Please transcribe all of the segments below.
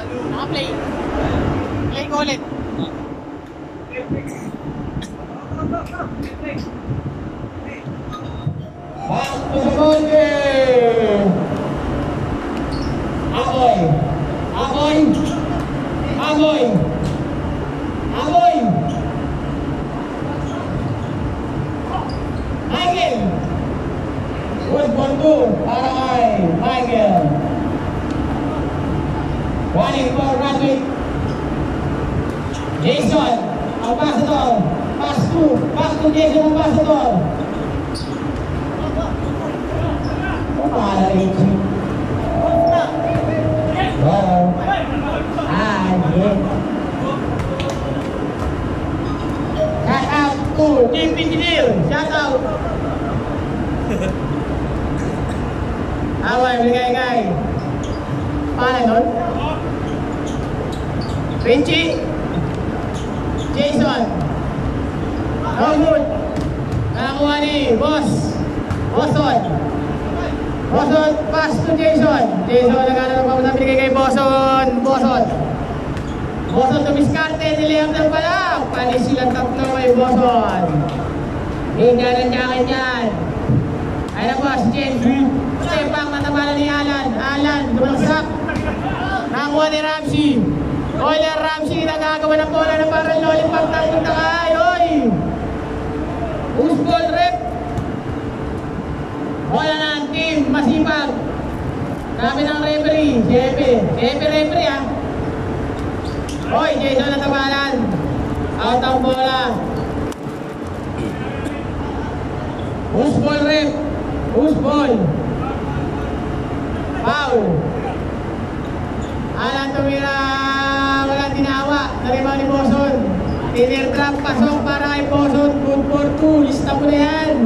Naka-play. Play ko ulit. Back to the ball game. Aboy. Aboy. Aboy. Aboy. Michael. Good ball two para kay Michael. Running for Radwick. Jason. Ambassador. Pass to Jason Ambassador. Shout out to Team Engineer. Shout out. Away, bigay. Paano nun? Vinci. Jason. Good. Nakakuha ni Boss. Boston, pass to Jason. Jason, nagana ng pamusabi kay Boston. Boston tumiskarte, niliyam ng pala. Panis silang tatlo kay Boston. Hinga ng jacket yan. Ay na boss, James. Stepang matabala ni Alan. Dumalaksak. Nakakuha ni Ramsey. Oiler Ramsey, nagagawa ng bola ng parang lollipop. Tangin na kayo. Usball rep. Wala na ang team, masipag. Kami ng referee, referee ah. Hoy, Jason natabalan. Out ang bola. Usball rep. Usball. Foul. Alan tumira, walang tinawa. Narimaw ni Boson. Tinir trap, pasok para kay Boson. Good for two, lista mo na yan.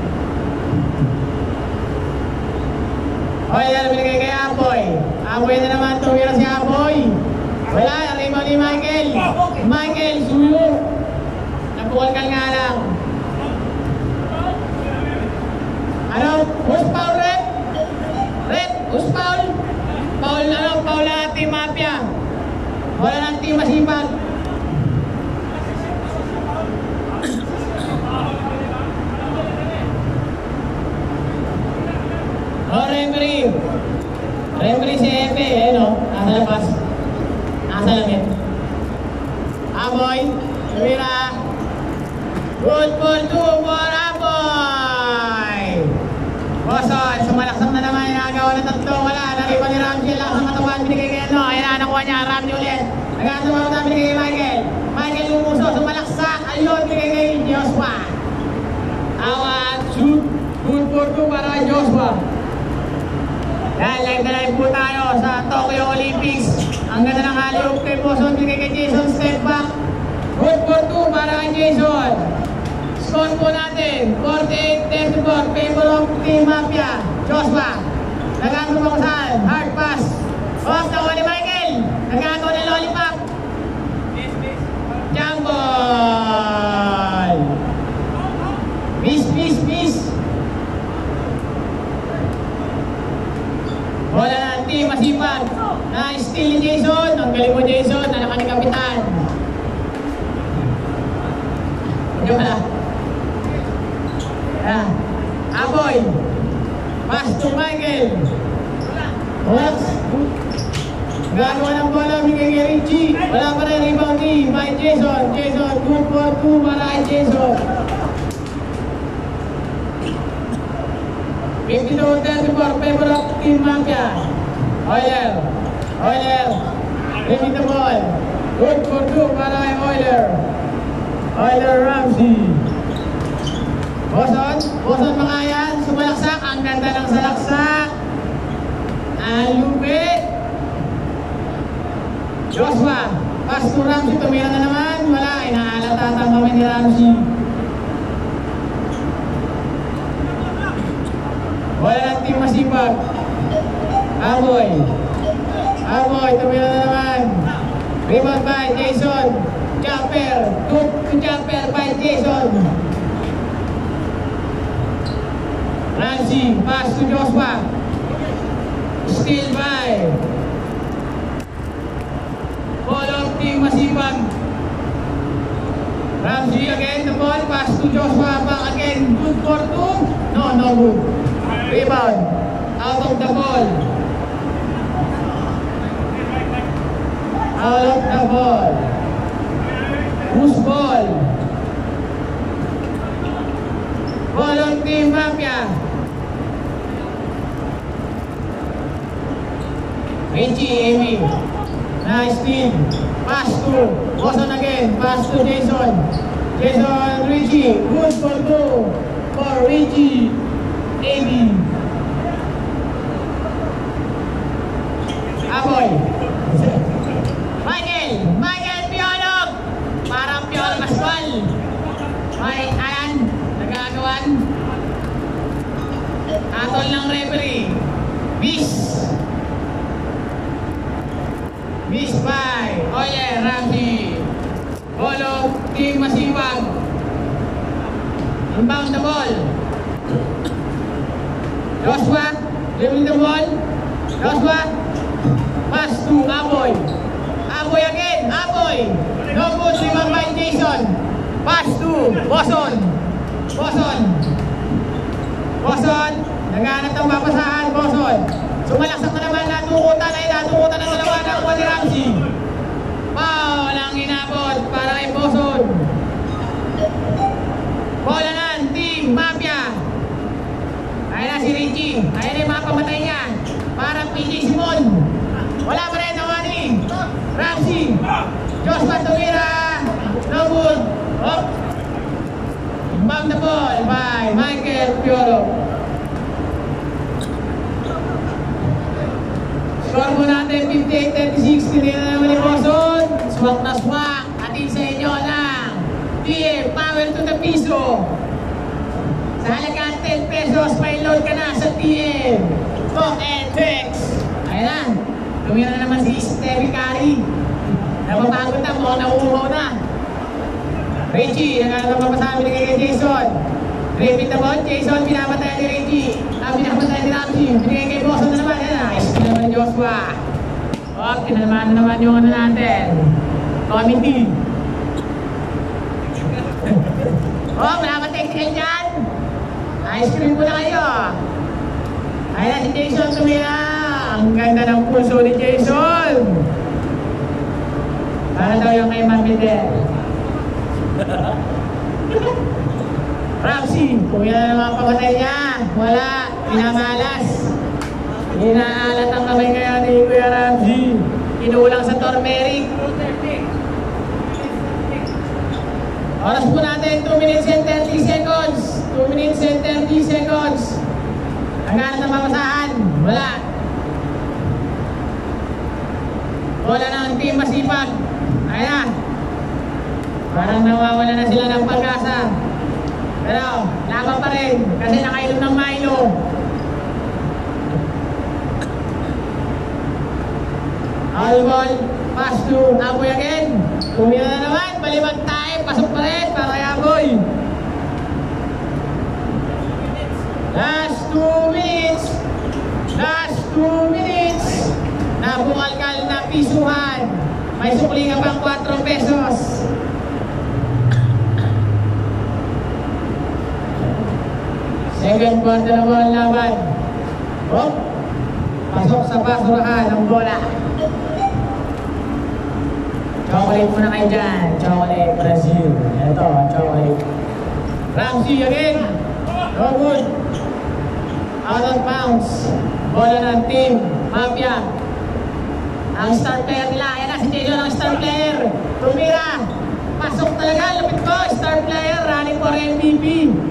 Hoy, yan, binigay kay Apoy. Apoy na naman, tumira si Apoy. Wala, narimaw ni Michael. Michael, suyo. Napukal nga lang. Ano? Who's foul, Red? Red, who's foul? Foul na Team Mafia. Wala ng Team Masipag. Referee si Epe, nasa labas. Nasa langit. Aboy, tumira. Good for two for Aboy. Boson, sumalaksak na naman yung nagawa ng tatlo. Wala, nariba ni Ramsey lang sa katawan. Binigay kay Ayan na, nakuha niya. Ramsey ulit. Nagkatawa ko na binigay kay Michael. Michael lumuso, sumalaksak. Ayun, binigay kay Joshua. Awat, shoot. Good for two para Joshua. Live na live po tayo sa Tokyo Olympics. Ang ganda ng alley-oop kay Boson, bigay kay Jason, step back. Good for two para kay Jason. Score po natin, 48-34, favor of Team Mafia. Joshua, nagagawa ko saan, hard pass. Off, nakuha ni Michael. Nagagawa ng lollipop. Jump ball. Miss. Wala na team, masipag. Na-steal ni Jason. Ang galing mo, Jason. Nalaka ni Kapitan. Hindi pala. Aboy. Pass to Michael. Gagawa ng bola, bigay kay Richie. Wala pa rin rebound ni by Jason. Jason, good for two para kay Jason. 52-34, favor of Team Mafia. Oiler, bring the ball. Good for two para kay Oiler Ramsey. Boson makayan, sumalaksak. Ang ganda ng salaksak. Alupit. Joshua, pass to Ramsey, tumira na naman. Wala, inaalatatan kami ni Ramsey. Wala ng team masipag. Aboy, tumira na naman. Rebound by Jason. Jumper, good jumper by Jason. Ramsey, pass to Joshua. Steal by Bam. Ramsey again, the ball, pass to Joshua, back again, good for two. No good. Rebound, out of the ball. Out of the ball. Whose ball? Ball on Team Mafia. Richie, Amy. Nice team. Pass to Boston again. Pass to Jason. Jason, Richie. Good for two. For Richie. Amy. Aboy. Michael Piolog. Parang Piolog Maswal. Mike Alan. Nagagawan. Atol ng referee. Miss by Oye Ramsey. Ball of Team Masiwag. Inbound the ball. Joshua, dribbling the ball. Joshua, pass to Aboy. Aboy again, Aboy. No good, rebound by Jason. Pass to Boston. Naghanap ng papasahan, Boston. Sumalaksak na naman, natukutan na dalawa ng Wally Ramsey. Foul ang inabot para kay Boston. Bolanan, Team Mafia. Ayun na si Richie. Ayun na yung mga pamatay niya. Parang PJ Simon. Wala pa rin ang Wally Ramsey. Joshua Tumira. No good. Inbound the ball by Michael Piolo. Score mo natin 58-36. Tinira na naman ni Boston. Swak na swak. Atin sa inyo ng TM Power to the Piso. Sa halagang 10 pesos, may load ka na sa TM Talk and Text. Ayan na. Tumira na naman si Stevie Curry. Napapagod na, mukhang nauuhaw na. Richie, nagkakaroon pa pasabi ni kay Jason. Repeat the ball, Jason, pinapatay ni Richie. Pinapatay ni Ramsey. Binigay kay Boston na naman. Nice na naman ni Joshua. Kinalaman na naman yung ano natin. Committee. Wala ka technical dyan. Ice cream mo na kayo. Ayun na si Jason tumira. Ang ganda ng puso ni Jason. Para daw yung kay Mamidel. Ramsey, kung yan ang mga pamatay niya, wala, pinamalas. Inaalat ang kamay kaya ni Kuya Ramsey. Inuulang sa turmeric. Oras po natin, 2 minutes and 30 seconds. 2 minutes and 30 seconds. Hanggang na mamasahan, wala. Wala ng Team Masipag. Ayan. Parang nawawala na sila ng pag-asa. Pero, laban pa rin. Kasi nakainom ng Milo. All ball. Pass to Aboy again. Tumira na naman. Baliwag tayo. Pasok pa rin para kay Aboy. Last 2 minutes. Last 2 minutes. Nabukalkal na pisuhan. May sukli ka pang 4 pesos. Second quarter na ball laban. Pasok sa basurahan ang bola. Chocolate muna kayo dyan. Chocolate Brazil. Ito, chocolate. Ramsey again. No good. Out of bounds. Bola ng Team Mafia. Ang star player nila. Ayan na si Jason ang star player. Tumira. Pasok talaga. Lapit ko. Star player. Running for MVP.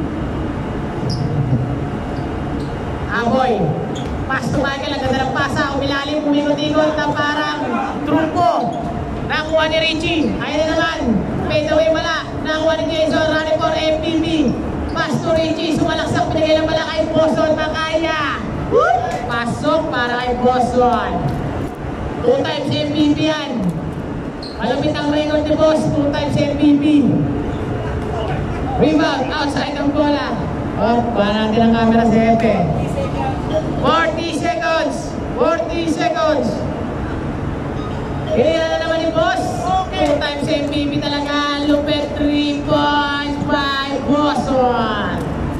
Aboy. Pass to Michael. Ang ganda ng pasa. Umilalim. Umikot-ikot na parang trupo. Nakuha ni Richie. Ayun na naman. Fade away wala. Nakuha ni Jason. Running for MVP. Pass to Richie. Sumalaksak. Pinagay lang pala kay Boston. Makaya. Pasok para kay Boston. 2 times MVP yan. Malapit ang record ni Boss. 2 times MVP. Rebound. Outside ng bola. Baka natin ang camera sa Epe. 40 seconds. 40 seconds. Kaya na naman ni Boss. 2 times MVP talaga. Lupet 3 points by Boson.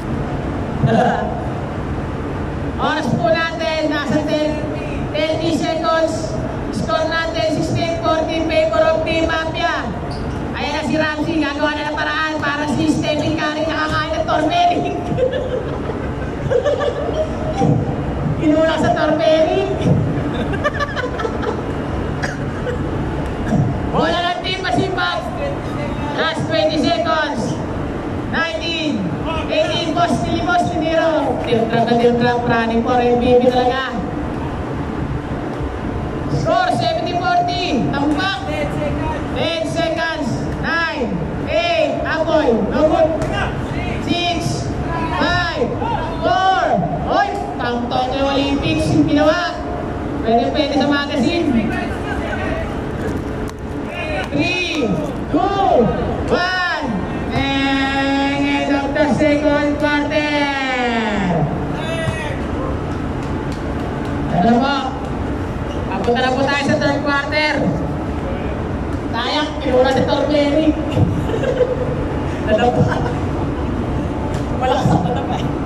Oras po natin, nasa 30 seconds. Score natin 16-14 favor of Team Mafia. Ayan na si Ramsey, gagawa na ng paraan para si Stephen Curry nakakain ng turmeric. Inulang sa turmeric. Bola ng Team Masipag. Last 20 seconds. 19, 18, Boss Niro. Teal trap, running for MVP talaga. Score 70-40. Tampak. 10 seconds. 9, 8, Aboy. No good. 6, 5, 4. Oy, Tokyo Olympics yung ginawa. Pwede sa magazine. 3, 2, 1. End of the second quarter. Ano po? Papunta na po tayo sa third quarter. Sayang, kinura si turmeric. Nadapa. Malakas ang nadapa eh.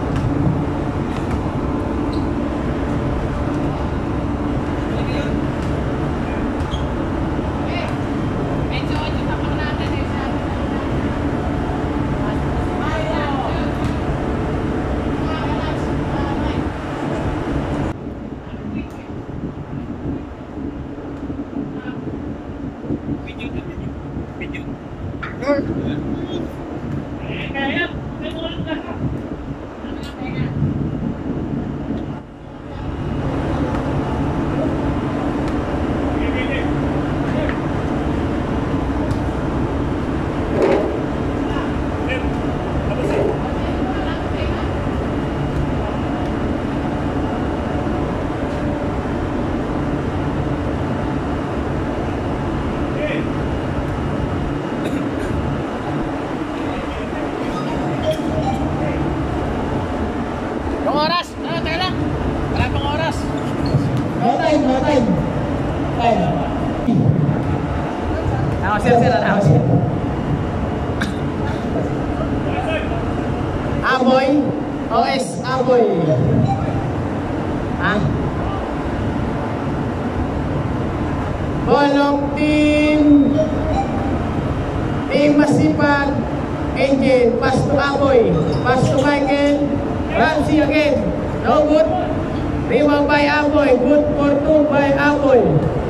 Aboy, OS Aboy. Ha? Bolong Team Masipag, Angel, pass to Aboy, pass to Michael, Ramsey again, no good. Rebound by Aboy, good for 2 by Aboy.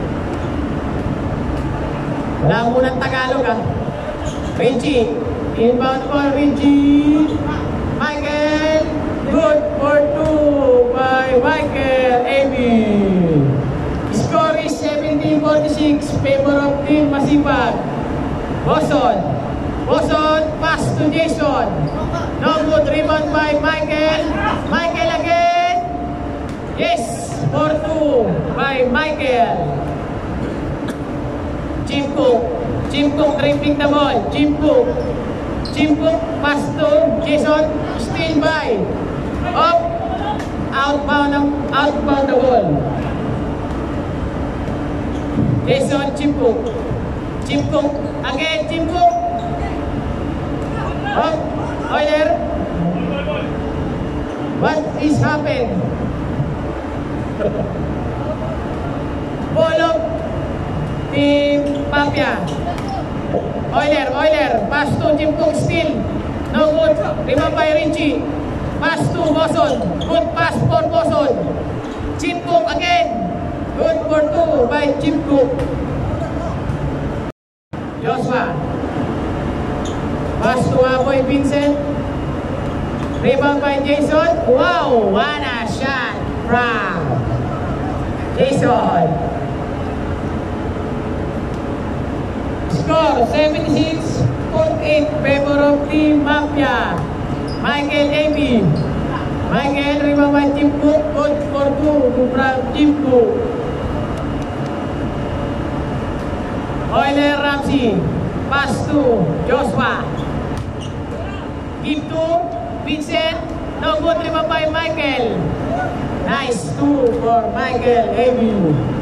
Wala munang Tagalog ha. Richie, inbound for Richie. Michael, good for 2 by Michael Amy. Score is 17-46, favor of Team Masipag. Boson, pass to Jason. No good, rebound by Michael. Michael again. Yes, for 2 by Michael. Jim Cook dribbling the ball. Jim Cook, pass to Jason, still by. Up, outbound the ball. Jason, Jim Cook, again Jim Cook. Up, Euler. What is happened? Ball of Team Mafia. Euler, pass to Jim Cook still. No good. Rebound by Richie. Pass to Boson. Good pass for Boson. Jim Cook again. Good for 2 by Jim Cook. Joshua. Pass to Aboy Vincent. Rebound by Jason. Wow, what a shot from Jason. Score 76-48, favor of Team Mafia. Michael Amy. Michael, rebound by Jim Cook. Good for 2 from Jim Cook. Euler Ramsey. Pass to Joshua. Give to Vincent. No good, rebound by Michael. Nice 2 for Michael Amy.